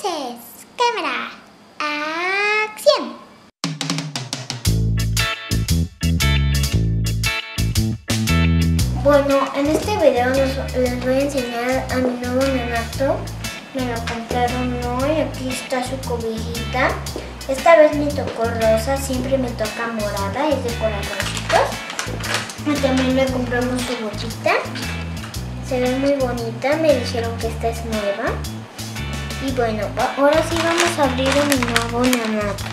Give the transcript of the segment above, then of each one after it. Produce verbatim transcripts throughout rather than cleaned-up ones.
Luces, cámara, acción. Bueno, en este video nos, les voy a enseñar a mi nuevo neonato. Me lo compraron hoy, aquí está su cobijita. Esta vez me tocó rosa, siempre me toca morada, es de corazoncitos. Y también le compramos su ropita. Se ve muy bonita, me dijeron que esta es nueva. Y bueno, ahora sí vamos a abrir a mi nuevo neonato.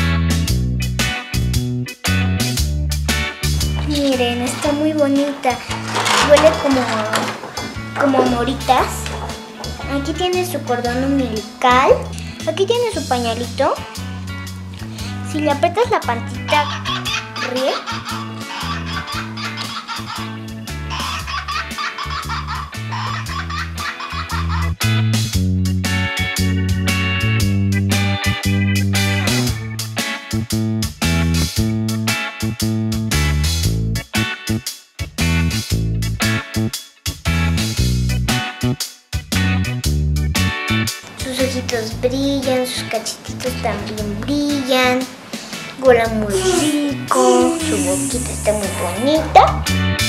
Miren, está muy bonita. Huele como, como moritas. Aquí tiene su cordón umbilical. Aquí tiene su pañalito. Si le aprietas la pantita, ríe. Sus ojitos brillan, sus cachetitos también brillan. Huele muy rico, su boquita está muy bonita.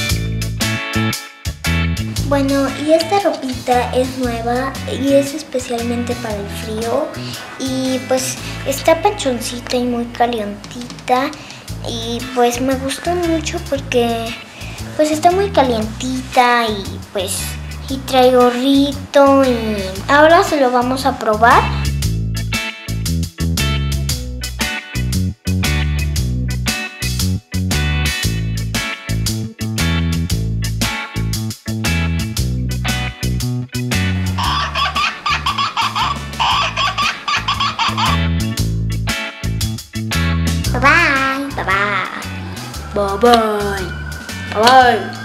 Bueno, y esta ropita es nueva y es especialmente para el frío. Y pues está panchoncita y muy calientita. Y pues me gustó mucho porque pues está muy calientita y pues y trae gorrito. Y ahora se lo vamos a probar. Bye bye. Bye bye. Bye bye. Bye bye.